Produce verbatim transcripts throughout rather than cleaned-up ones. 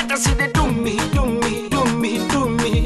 get to see they do me, do me, do me, do me.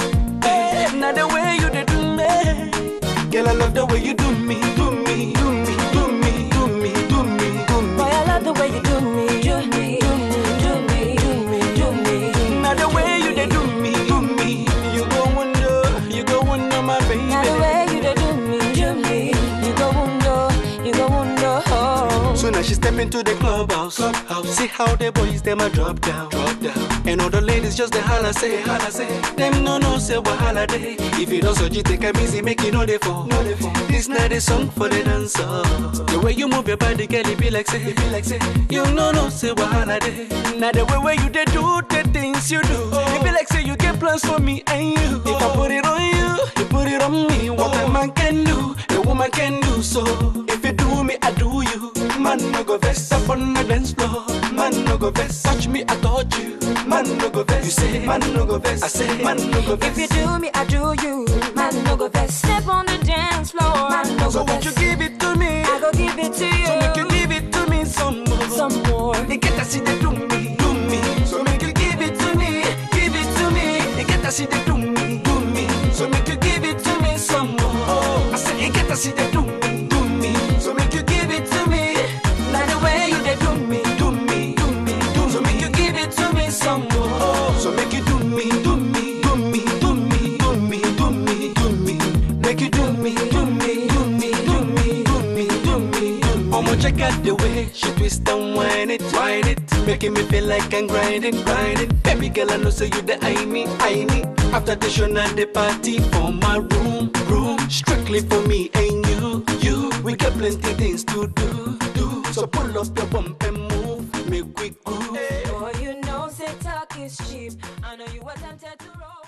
Hey, now the way you they do me, girl, I love the way you do me, do me, do me, do me, do me, do me, do me. Boy, I love the way you do me, do me, do me, do me, do me, do me. Now the way you they do me, do me. You go wonder, you go wonder, my baby. Now the way you they do me, do me. You go wonder, you go wonder. Oh. So now she step into the clubhouse, clubhouse. See how the boys them a drop down, drop down. And all the ladies just the holla say, holla say. Them no no say what holiday. If you don't so you take a easy, make it no they fall, no they fall. This night is song for the dancer. The way you move your body, girl, it be like say, it be like say. You no no say what holiday. Now the way where you they do the things you do, oh. It be like say you get plans for me and you. Oh. If I put it on you, you put it on me. What oh. a man can do, a woman can do so. If you do me, I do you. Man no go vex up on the dance floor. Man no go vex, touch me, I touch you. Man no go vex, you say. Man no go vex, I say. Man no go vex. If you do me, I do you. Man no go vex. Step on the dance floor. Man no so go vex. So won't you give it to me? I go give it to you. So make you give it to me some more. Some more. They get to see they do me, do me. So make you give it to me, give it to me. They get to see they do me, do me. So make you give it to me some more. Oh, I say they get to see they do me, do me. So make you give it to me. Now the way you they do me, do me, do me, do me. So make you give it to me some more. Oh, so make you do me, do me, do me, do me, do me, do me, do me. Make you do me, do me, do me, do me, do me, do me. I'ma check out the way she twist and whine it, whine it, making me feel like I'm grinding, grinding. Baby girl, I know so you the I me, I me. After the show and the party for my room, room, strictly for me and you, you. We got plenty things to do, do. So pull up your bump and move, make we groove. Boy, you know say talk is cheap. I know you were tempted to roll.